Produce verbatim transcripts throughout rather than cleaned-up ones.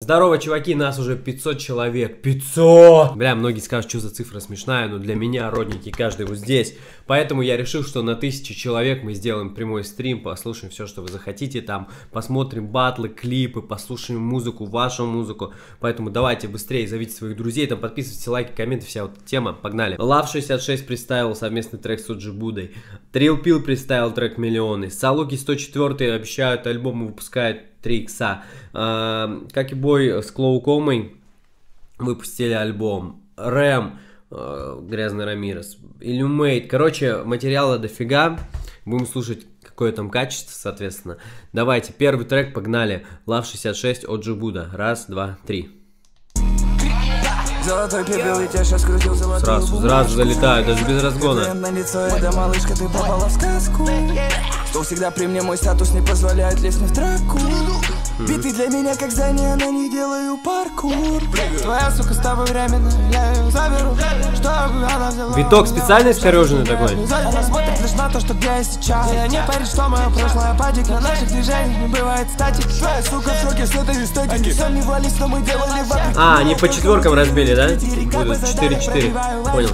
Здорово, чуваки, нас уже пятьсот человек. пятьсот! Бля, многие скажут, что за цифра смешная, но для меня, родненький, каждый вот здесь. Поэтому я решил, что на тысячу человек мы сделаем прямой стрим, послушаем все, что вы захотите там, посмотрим батлы, клипы, послушаем музыку, вашу музыку. Поэтому давайте быстрее зовите своих друзей, там подписывайтесь, лайки, комменты, вся вот эта тема, погнали. Лав шестьдесят шесть представил совместный трек с Оджи Будой. Trill Pill представил трек Миллионы. Салуки сто четыре обещают альбом и выпускают три икса. А, как и бой с Клоукомой выпустили альбом. Рэм, а, Грязный Рамирес, Illumate. Короче, материала дофига. Будем слушать, какое там качество, соответственно. Давайте, первый трек, погнали. Лав шестьдесят шесть, Оджи Буда. Раз, два, три. Золотой пепел, ведь я сейчас крутил золотую Сразу, сразу залетаю, даже без разгона. На лицо, это малышка, ты попала в сказку. Что всегда при мне, мой статус не позволяет лезть мне в драку. Биты для меня как здание, но не делаю паркур. Твоя сука с тобой временно, я ее заберу. Чтобы она взяла. Виток специально искореженный такой. Она смотрит лишь на то, что где я сейчас. Я не парень, что мое прошлое падик. На наших движениях не бывает статик. Твоя сука в шоке с этой эстетики. Все не вались, но мы делали вапик. А, они по четверкам разбили, да? Будут четыре-четыре. Понял.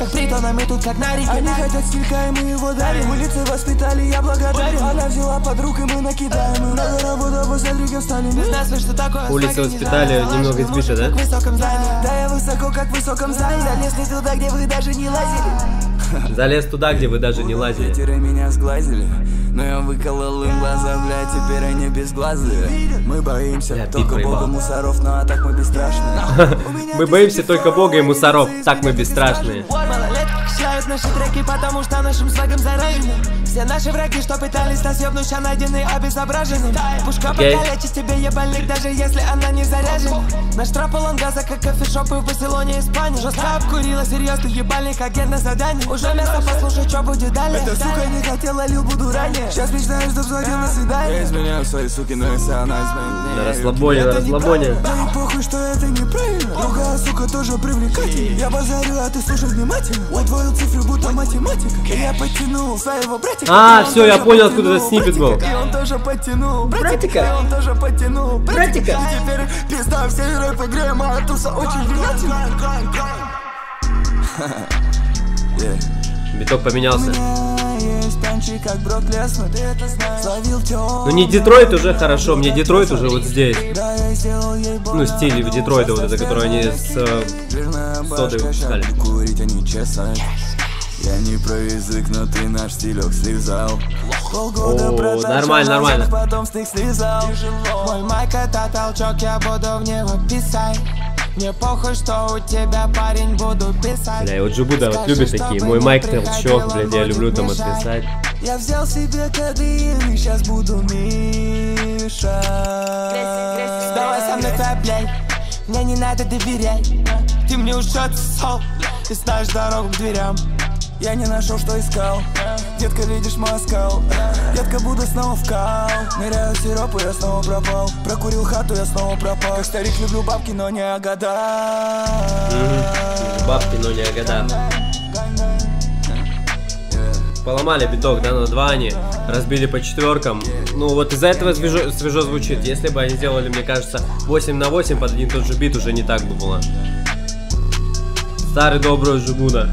Они хотят стилька, и мы его дарим. Улицы воспитали, я благодарен. Она взяла под рук, и мы накидаем. Много работы, посмотри, кем стали. Улицы воспитали, немного избито, да? Да, я высоко, как в высоком здании. Залезли туда, где вы даже не лазили. Залез туда, где вы даже не лазили. Ветеры меня сглазили, но я выколол им глаза, блядь, теперь они безглазые. Мы боимся я только бога мусоров, но а так мы бесстрашные. Мы боимся только бога и мусоров, так мы бесстрашные. Шляют наши треки, потому что нашим свагом заражены. Все наши враги, что пытались нас ебнуть, ща найдены обезображены. Пушка okay. покалечит тебе ебальник, даже если она не заряжена. Наш трап полон газа, как кофешопы в Барселоне, Испании. Жестко обкурила, серьезный ебальник, агент на задании. Уже место, послушай, что будет далее. Эта сука не хотела, лил буду ранее. Сейчас мечтаю, чтоб звонил на свидание. Я изменяю свои суки, но если она изменит. На расслабоне, на расслабоне. Да и похуй, что это неправильно. Другая сука тоже привлекательна. Я базарю, а ты слушай внимательно. Удвоил цифры, будто математика. И я подтянул своего братика. А, все, я понял, откуда этот сниппет был. И он тоже подтянул братика. И он тоже подтянул братика. И теперь пизда всей рэп-игре. Моя туса очень влиятельна. Биток поменялся. Ну не Детройт уже хорошо, мне Детройт уже вот здесь. Ну стиль в Детройта вот это, который они с э, содой выпускали. Я не про язык, но ты наш стилек слезал. Полгода О, нормально, нормально. Потом с них слезал. Мой майк это толчок, я буду в него писать. Мне похуй, что у тебя, парень, буду писать. Бля, вот Оджи Буда вот любит такие. Мой майк толчок, блядь, я люблю там отписать. Я взял себе кадын и сейчас буду мешать. Вставай со мной, твоя, блядь. Мне не надо доверять. Ты мне уже отсосал. Ты знаешь дорогу к дверям. Я не нашел, что искал. Детка, видишь мой оскал. Детка, буду снова в кал. Ныряю в сироп, и я снова пропал. Прокурил хату, я снова пропал. Как старик, люблю бабки, но не о годах. Mm-hmm. Бабки, но не о годах. Поломали биток, да, на два они. Разбили по четверкам. Ну вот из-за этого свежо, свежо звучит. Если бы они сделали, мне кажется, восемь на восемь под один тот же бит, уже не так бы было. Старый добрый Оджи Буда.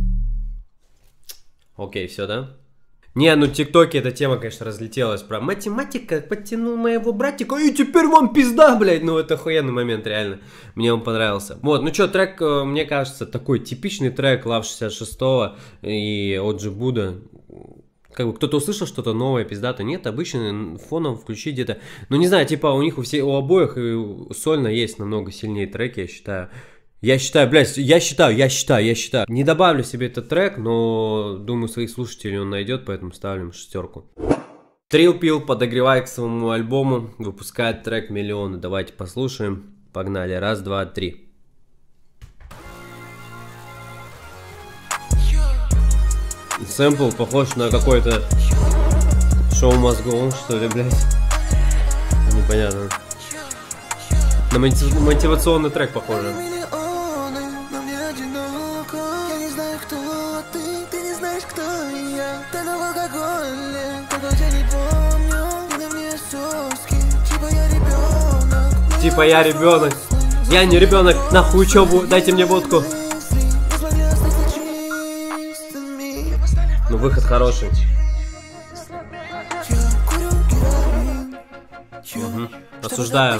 Окей, все, да? Не, ну в ТикТоке эта тема, конечно, разлетелась. Про математика подтянул моего братика, и теперь вам пизда, блядь. Ну это охуенный момент, реально. Мне он понравился. Вот, ну что, трек, мне кажется, такой типичный трек Лав шестьдесят шестого и Оджи Буда. Как бы кто-то услышал что-то новое, пиздато? Нет, обычно фоном включить где-то. Ну не знаю, типа у них у, всех, у обоих и сольно есть намного сильнее треки, я считаю. Я считаю, блядь, я считаю, я считаю, я считаю. Не добавлю себе этот трек, но думаю, своих слушателей он найдет, поэтому ставим шестерку. Trill Pill подогревает к своему альбому, выпускает трек Миллионы. Давайте послушаем. Погнали. Раз, два, три. Сэмпл похож на какой-то шоу Must Go On, что ли, блядь. Непонятно. На мотивационный трек похоже. типа я ребенок. Я не ребенок, нахуй учебу, дайте мне водку. Ну, выход хороший. Угу. Осуждаю.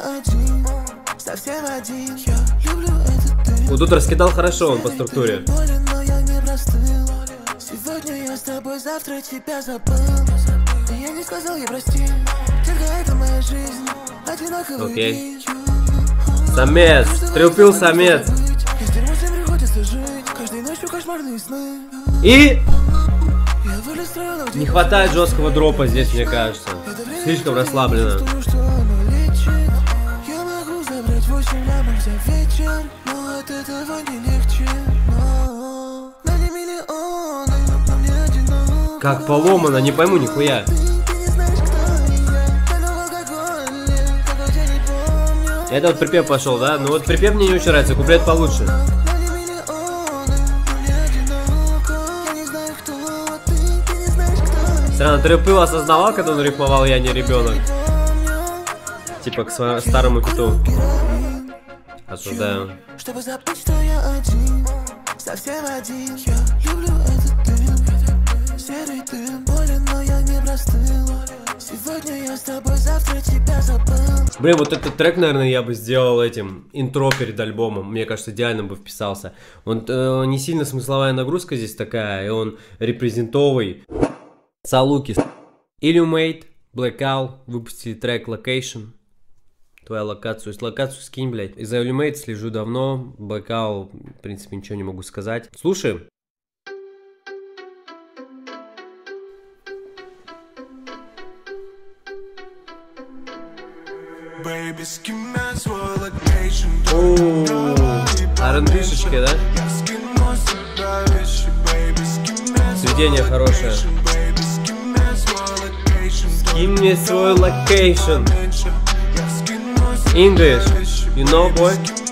Вот тут раскидал хорошо он по структуре. Сегодня я с тобой, завтра тебя забыл. Я не сказал, я прости. Только это моя жизнь. Одинаковый. Окей. Самец. Стрелпил самец. И не хватает жесткого дропа здесь, мне кажется. Слишком расслабленно. Как поломано, не пойму нихуя. Это вот припев пошел, да? Ну вот припев мне не очень нравится, куплет получше. Странно, Трипыл осознавал, когда он рифмовал «Я не ребенок». Типа к своему старому питу. Осуждаю. Чтобы забыть, что я один, совсем один. Я люблю этот дым, серый дым. Болен, но я не простыл. Сегодня я с тобой, завтра тебя забыл. Блин, вот этот трек, наверное, я бы сделал этим интро перед альбомом. Мне кажется, идеально бы вписался. Он э, не сильно смысловая нагрузка здесь такая, и он репрезентовый. Салуки. Illumate, Blackout выпустили трек Location. Твоя локацию. Локацию скинь, блядь. И за Illumate слежу давно. Blackout, в принципе, ничего не могу сказать. Слушай. ар энд би-шечка, да? Сведение хорошее. Скинь мне свой локейшн. English, you know, boy?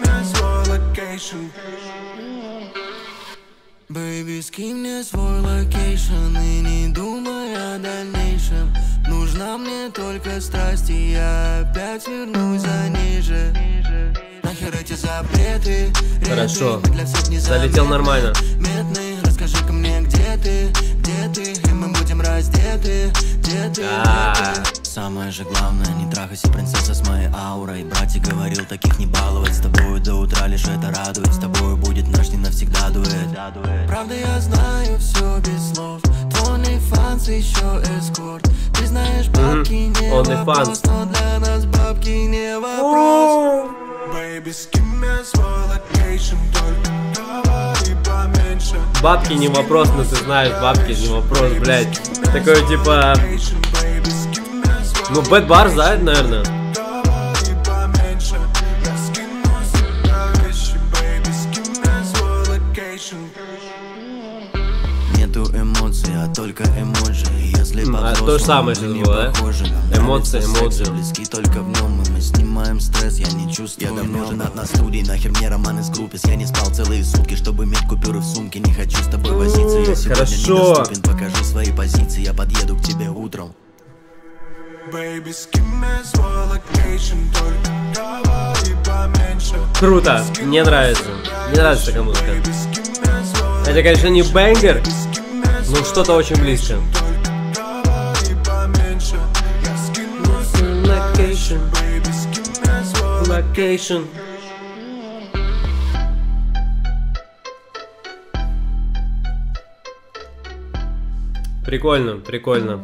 Baby, скинь мне свой локейшн и не думай о дальнейшем. Нужна мне только страсть, и я опять вернусь за ниже. Нахер эти запреты. Хорошо, залетел нормально. Расскажи-ка мне, где ты, где ты, и мы будем раздеты, где ты, самое же главное, не трахайся, принцесса, с моей аурой. Братик говорил, таких не баловать. С тобой до утра лишь это радует. С тобой будет наш не навсегда дуэт. Правда, я знаю все без слов. Твой OnlyFans еще эскорт. Ты знаешь, бабки не вопрос, но для нас бабки не вопрос. Baby, скинь мне свой локейшн, только говори поменьше. Бабки не вопрос, но ты знаешь, бабки не вопрос, блядь. Такое типа... Ну, Bad Bars, да, это, наверное. Нету эмоций, а только эмоджи. Если а то же самое сейчас было, да? Эмоции, эмоции. Близки только в нем, и мы снимаем стресс, я не чувствую. Я давно женат на студии, нахер мне романы с группис. Я не спал целые сутки, чтобы иметь купюры в сумке. Не хочу с тобой возиться, я сегодня недоступен. Покажи свои позиции, я подъеду к тебе утром. Baby, круто, мне нравится. Мне нравится такая музыка. Это, конечно, не бэнгер, но что-то очень близко. Location. Location. Прикольно, прикольно.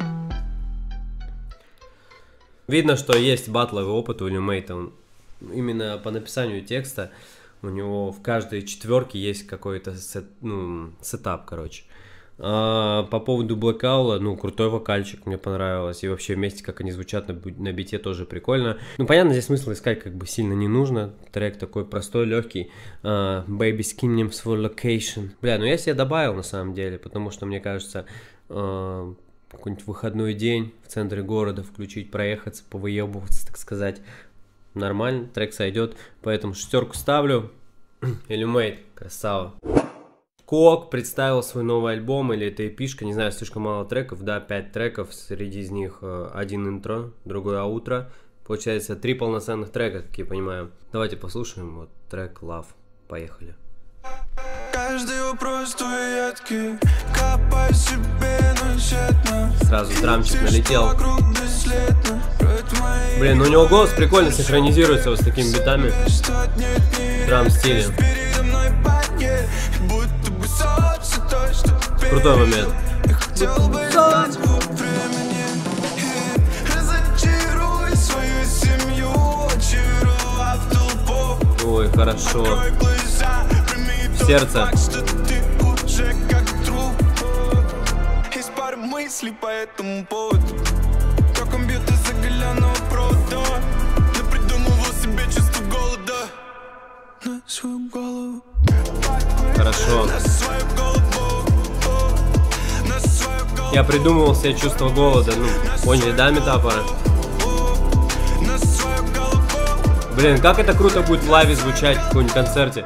Видно, что есть батловый опыт у Illumate. Именно по написанию текста у него в каждой четверке есть какой-то сет, ну, сетап, короче. А, по поводу Blackout, ну, крутой вокальчик, мне понравилось. И вообще вместе, как они звучат на, на бите, тоже прикольно. Ну, понятно, здесь смысл искать как бы сильно не нужно. Трек такой простой, легкий. Uh, Baby, скинь мне свой location. Бля, ну я себе добавил на самом деле, потому что, мне кажется... Uh, какой-нибудь выходной день в центре города включить, проехаться, повыебываться, так сказать. Нормально, трек сойдет, поэтому шестерку ставлю. Illumate, красава. Кок представил свой новый альбом, или это эпишка, не знаю, слишком мало треков, да, пять треков, среди из них один интро, другой аутро, Получается, три полноценных трека, как я понимаю. Давайте послушаем вот трек Love. Поехали. Каждый вопрос твой едкий, копай себе нащетно. Сразу драмчик налетел. Блин, ну у него голос прикольно синхронизируется вот с такими битами. Драм стиле. Крутой момент. Ой, хорошо. В сердце. Есть пара мыслей по этому поводу. Как компьютер заголенного провода. Я придумывал себе чувство голода. На свою голову. Хорошо. Я придумывал себе чувство голода. Ну, поняли, да, метафора? Блин, как это круто будет в лайве звучать в каком-нибудь концерте.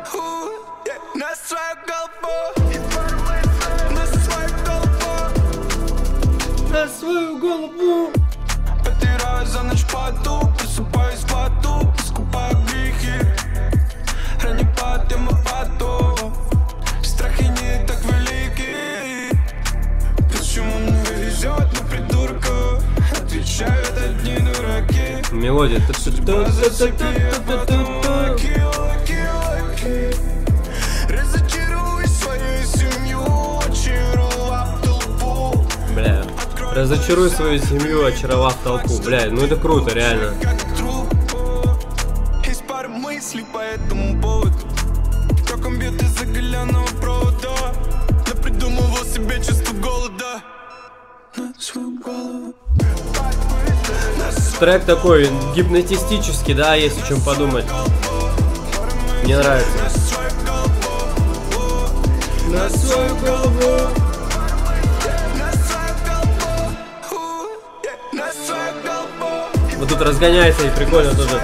На свою голову. Потираю за ночь поту, просыпаюсь в поту, скупаю грехи. Ранее по тему поту. Страхи не так велики. Почему мне везет на придурка? Отвечают одни дураки. Мелодия. Разочаруй свою семью, очаровав толпу. Бля. Разочаруй свою семью, очаровав толпу. Бля, ну это круто, реально. Есть пара мыслей по этому поводу. Как компьютер заголенного провода. Я придумывал себе чувство голода. На свою голову. Трек такой гипнотистический, да, есть о чем подумать. Мне нравится. На свою голову. Вот тут разгоняется и прикольно тоже.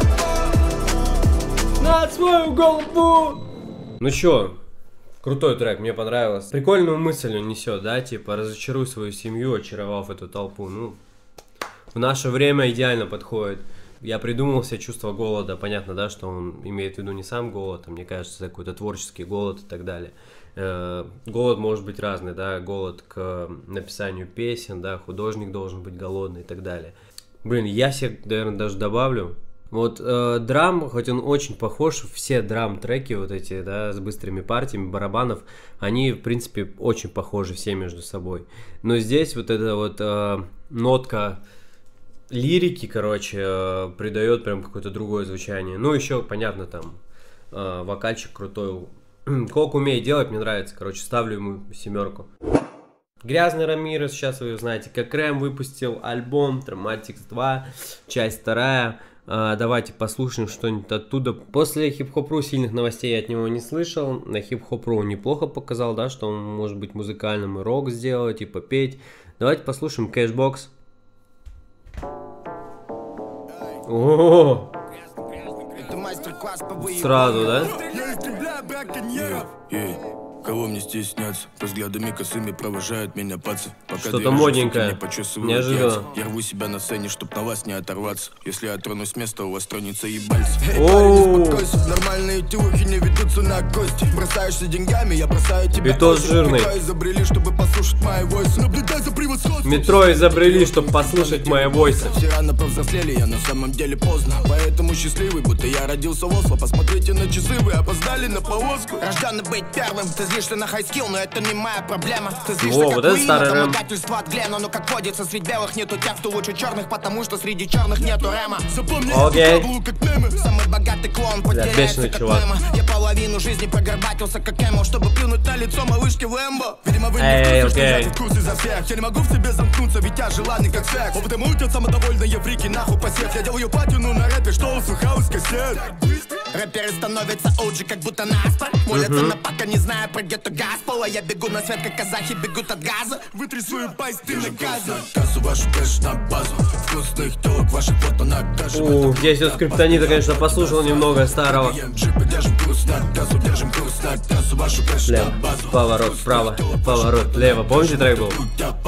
На свою голову. Ну чё, крутой трек, мне понравилось. Прикольную мысль он несет, да, типа разочаруй свою семью, очаровав эту толпу. Ну, в наше время идеально подходит. Я придумал себе чувство голода. Понятно, да, что он имеет в виду не сам голод, а мне кажется, какой-то творческий голод и так далее. Э, голод может быть разный, да, голод к написанию песен, да, художник должен быть голодный и так далее. Блин, я себе, наверное, даже добавлю. Вот э, драм, хоть он очень похож, все драм-треки вот эти, да, с быстрыми партиями барабанов, они, в принципе, очень похожи все между собой. Но здесь вот эта вот э, нотка лирики, короче, э, придает прям какое-то другое звучание. Ну, еще, понятно, там, э, вокальчик крутой. Кок умеет делать, мне нравится, короче, ставлю ему семерку. Грязный Рамирес, сейчас вы знаете, как Рэм выпустил альбом Traumatics два, часть вторая. Uh, давайте послушаем что-нибудь оттуда. После хип-хоп.ру сильных новостей я от него не слышал. На хип-хоп.ру неплохо показал, да, что он может быть музыкальным и рок сделать, и попеть. Давайте послушаем Cashbox. О, сразу, да? Кого мне стесняться? Взглядами косыми провожают меня пацы. Что-то модненькое. Неожиданно. Я рву себя на сцене, чтоб на вас не оторваться. Если я тронусь с места, у вас тронется ебальцы. Нормальные тюхи не ведутся на гости. Бросаешься деньгами, я бросаю тебя. Битос жирный. Изобрели, чтобы послушать мои войсы. Метро изобрели, чтобы послушать мои войсы. Все рано повзрослели, я на самом деле поздно. Поэтому счастливый, будто я родился в Осло. Посмотрите на часы, вы опоздали на повозку. Рожденный быть первым, ты злишься на хайскилл, но это не моя проблема. Ты злишься, О, как вот это старый рэм. от Глена, но как водится, среди белых нету тех, кто лучше черных, потому что среди черных нету рэма. Запомни, окей. Самый богатый клон потеряется как Немо. Я половину жизни прогорбатился как Эмо, чтобы плюнуть на лицо малышки в Лэмбо. Видимо, вы не в курсе, что я в курсе за всех. Я не могу в себе замкнуться, ведь я желанный как секс. Опытом утят самодовольные фрики, нахуй посев. Я делаю платину на рэпе, что услыхал из кассет. Рэперы становятся оуджи, как будто наспор. Молятся на пока, не зная про гетто Газпола. Я бегу на свет, как казахи бегут от газа. Вытри свою пасть, ты наказан. Кассу вашу кэш на базу. Вкусных телок ваших фото на каше. Ух, здесь вот скриптонита, конечно, послушал немного старого. Бля, поворот вправо, поворот влево. Помните трек был?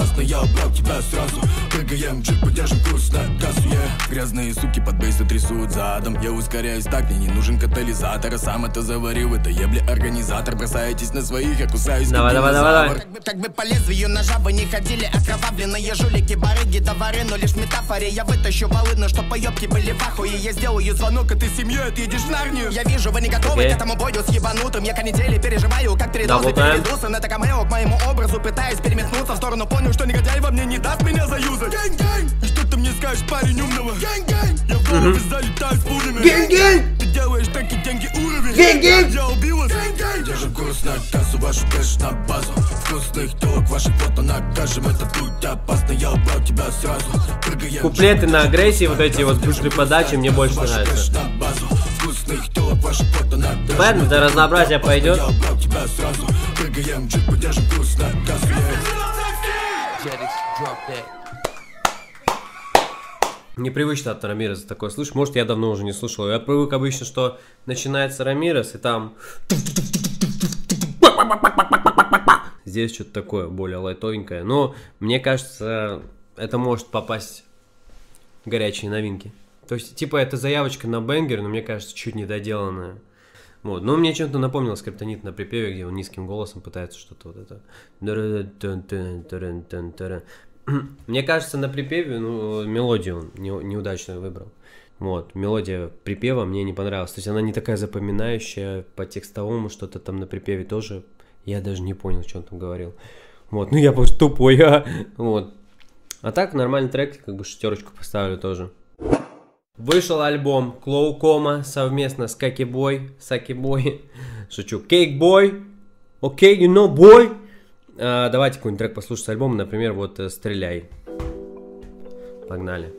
Грязные суки под бейсы трясут задом. Я ускоряюсь так, мне не нужен катализатор. А сам это заварил, это ебли организатор. Бросаетесь на своих, я кусаюсь. Давай, давай, давай, давай. Как бы по лезвию ножа вы не ходили. Окровавленные жулики, барыги, товары. Но лишь в метафоре я вытащу волыны, чтоб поебки были в ахуе. Я сделаю звонок, и ты с семьей отъедешь в Нарнию. Я вижу, вы не готовы okay. к этому бою с ебанутым. Я канители переживаю, как передозы переведутся. На камео к моему образу пытаюсь переметнуться в сторону. Понял, что негодяй во мне не даст меня заюзать. Гэнь-гэнь! И что ты мне скажешь, парень умного? Гэнь-гэнь! Я в голову залетаю с пулями. Гэнь-гэнь! Ты делаешь так и деньги уровень. Гэнь-гэнь! Я убил вас. Гэнь-гэнь! Держим курс на кассу, вашу кэш на базу. Вкусных телок, ваших фото накажем. Это тут опасно, я убрал тебя сразу. Прыгаем. Куплеты на агрессии, вот эти вот быстрые подачи мне больше нравятся. Понятно, для разнообразия пойдет. Непривычно от Рамиреса такое слышать. Может, я давно уже не слушал. Я привык обычно, что начинается Рамирес, и там... Здесь что-то такое более лайтовенькое. Но, мне кажется, это может попасть в горячие новинки. То есть, типа, это заявочка на бенгер, но мне кажется, чуть недоделанная. Вот. Но мне чем-то напомнил скриптонит на припеве, где он низким голосом пытается что-то вот это... Мне кажется, на припеве, ну, мелодию он не, неудачную выбрал. Вот, мелодия припева мне не понравилась. То есть она не такая запоминающая, по текстовому что-то там на припеве тоже. Я даже не понял, что он там говорил. Вот, ну я просто тупой, а. Вот. А так, нормальный трек, как бы шестерочку поставлю тоже. Вышел альбом Клоукома совместно с Какибой, Сакибой. Шучу. Кейкбой. Окей, you know, boy. А, давайте какой-нибудь трек послушать с альбома, например, вот «Стреляй». Погнали.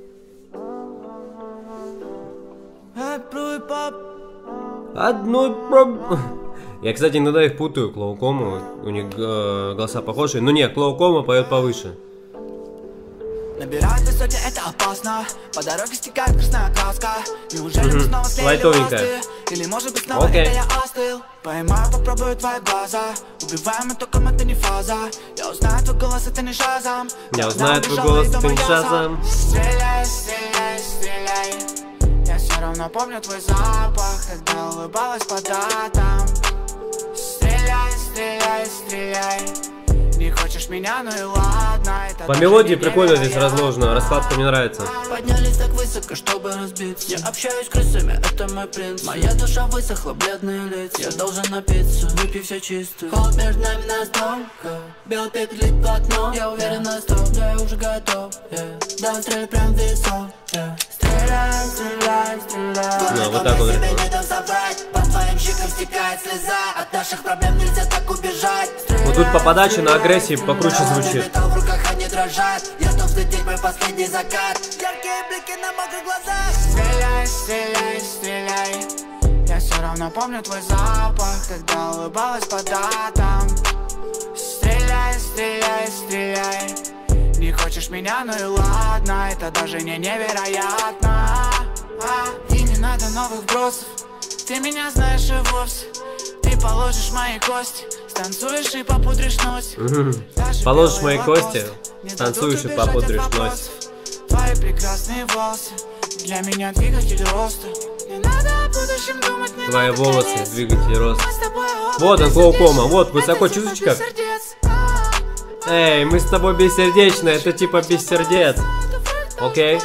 Одной проб... Я, кстати, иногда их путаю, Клоукому. У них э, голоса похожие. Но нет, Клоукома поет повыше. Набирать высоте это опасно. По дороге стекает красная краска. Неужели мы снова слили ласты? Или может быть снова это я остыл? Поймаю, попробую твои глаза. Убиваем, и только это не фаза. Я узнаю твой голос, это не шазам. Я узнаю твой голос, это не шазам. Стреляй, стреляй, стреляй. Я все равно помню твой запах, когда улыбалась по датам. Стреляй, стреляй, стреляй. Не хочешь меня, ну и ладно. Это по мелодии прикольно здесь разложено, раскладка мне нравится. Поднялись так высоко, чтобы разбиться. Я общаюсь с крысами, это мой принц. Моя душа высохла, бледные лица. Я должен напиться, выпей все чисто. Холод между нами настолько. Белый пик лит в окно. Я уверен на сто, да я уже готов, yeah. Да, стреляй прям в висок, yeah. Стреляй, стреляй, стреляй. Ну, вот так вот. По твоим щекам стекает слеза. От наших проблем нельзя так убежать. Вот тут по подаче на агрессии покруче звучит. В руках они дрожат. Я жду взлететь мой последний закат. Яркие блики на мокрых глазах. Стреляй, стреляй, стреляй. Я все равно помню твой запах, когда улыбалась по датам. Стреляй, стреляй, стреляй. Не хочешь меня, ну и ладно. Это даже не невероятно. А, и не надо новых бросов. Ты меня знаешь и вовсе. Ты положишь мои кости. Танцуешь и попудришь нос. Положишь мои кости, танцуешь и попудришь нос. Твои прекрасные волосы для меня двигатель роста. Не надо о будущем думать, не твои волосы, двигатель роста. Вот он, Клоукома, вот, высоко, чувствуешь как? Эй, мы с тобой бессердечны, это типа без сердец. Окей?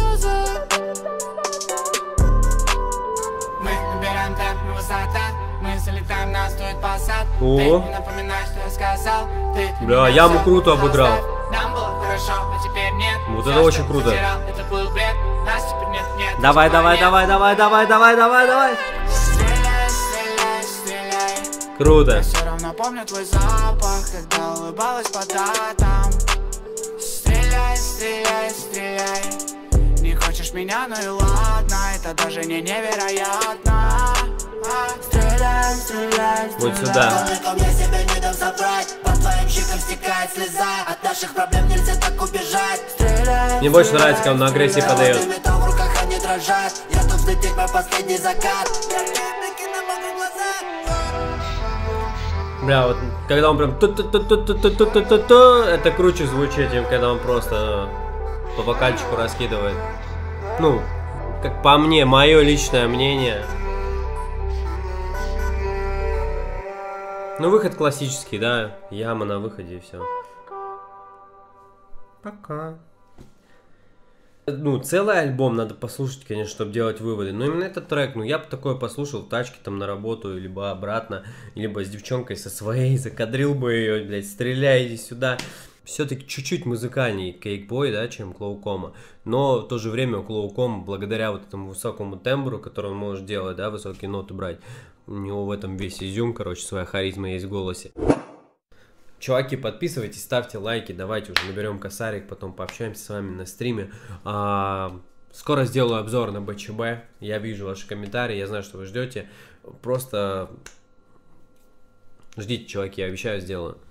О, бля, яму круто обыграл. Вот это очень круто. Давай, давай, давай, давай, давай, давай, давай, давай. Круто. Я все равно помню твой запах, когда улыбалась по датам. Стреляй, стреляй, стреляй. Не хочешь меня, ну и ладно. Это даже не невероятно. Вот сюда. Я себе не дам забрать. По твоим щекам стекает слеза. От наших проблем нельзя так убежать. Стреляй, мне больше нравится, когда он на агрессии подает. В руках они дрожат. Я тут взлететь мой последний закат. Бля, вот когда он прям ту-ту-ту-ту-ту-ту-ту-ту-ту, это круче звучит, чем когда он просто по вокальчику раскидывает. Ну, как по мне, мое личное мнение. Ну, выход классический, да, яма на выходе и все. Пока. Ну, целый альбом надо послушать, конечно, чтобы делать выводы. Но именно этот трек, ну, я бы такое послушал в тачке там на работу, либо обратно, либо с девчонкой со своей, закадрил бы ее, блядь, стреляй, иди сюда. Все-таки чуть-чуть музыкальней Кейкбой, да, чем Клоукома. Но в то же время у Клоукома, благодаря вот этому высокому тембру, который он может делать, да, высокие ноты брать, у него в этом весь изюм, короче, своя харизма есть в голосе. Чуваки, подписывайтесь, ставьте лайки, давайте уже наберем косарик, потом пообщаемся с вами на стриме. А, скоро сделаю обзор на БЧБ, я вижу ваши комментарии, я знаю, что вы ждете. Просто ждите, чуваки, я обещаю, сделаю.